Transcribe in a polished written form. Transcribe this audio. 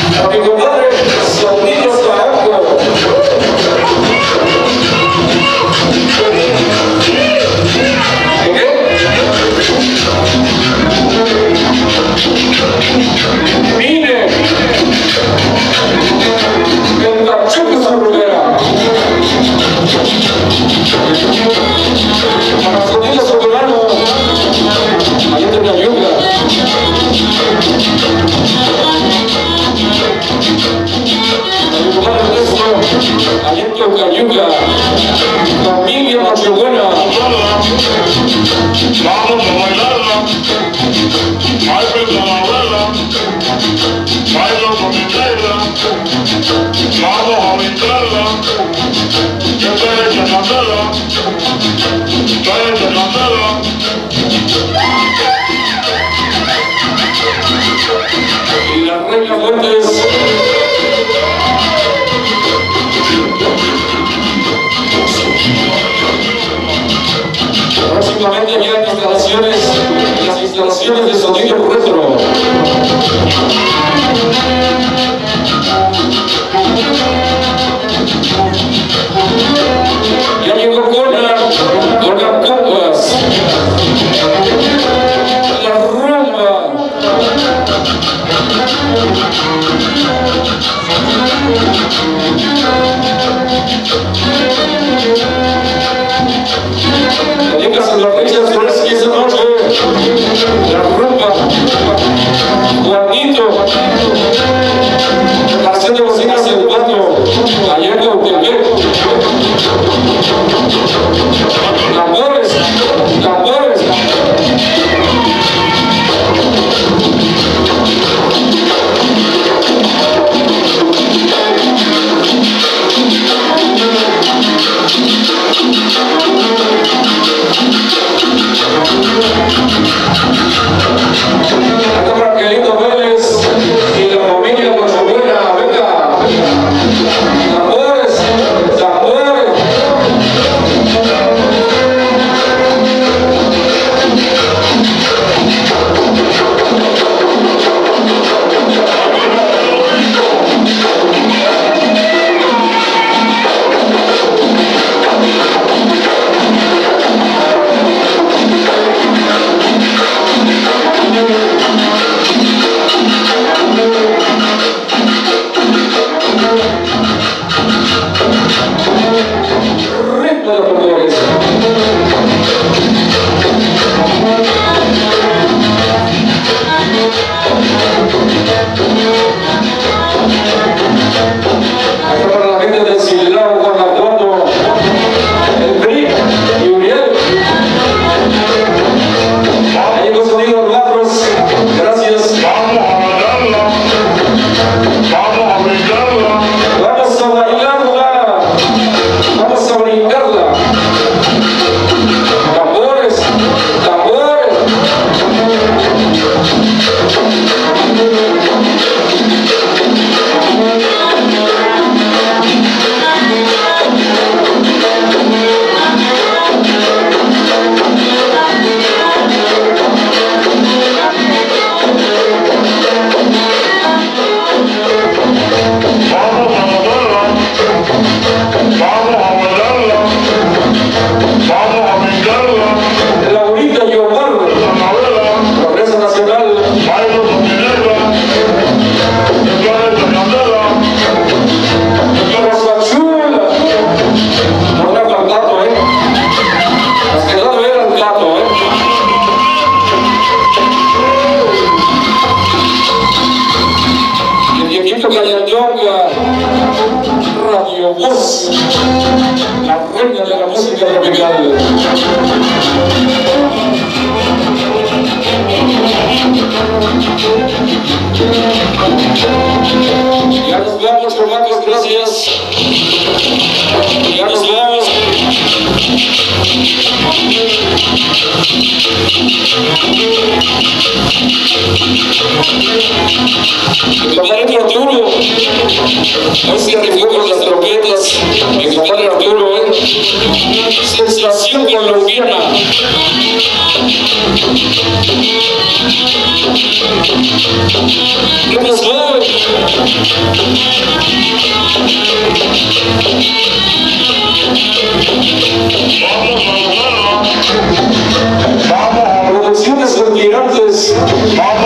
Próximamente llegan las instalaciones de sonido retro. Ya llegó Conan Compas, la rumba. Llegas a las fechas por esa noche, la rumba, Juanito, haciendo bocinas en el patio, allá en Cautepec. Tambores, tambores. Acá para Querido Vélez y la familia por su buena, venga. Tambores, tambores. Ritmo de tambores. Acá para la gente del Silao, Guanajuato, el PRI y Uriel. Ahí llegó Sonido Barros, gracias. Vamos a bailarla, vamos a brincarla. Vamos a bailarla, vamos a brincarla. Tambores, tambores. Laurita y Omar, Progreso Nacional. Rosachula. No le hagan plato, Las que no eran plato, El viejito Cayandonga, Radio Voz, la reina de la música tropical. Ya nos vamos, chamacos, gracias. Ya nos vamos. Mi compadre Arturo, hoy se arriesgó con las trompetas. Mi compadre Arturo, sensación colombiana. ¿Qué pasó? Vamos, Producciones Vertigantes. vamos.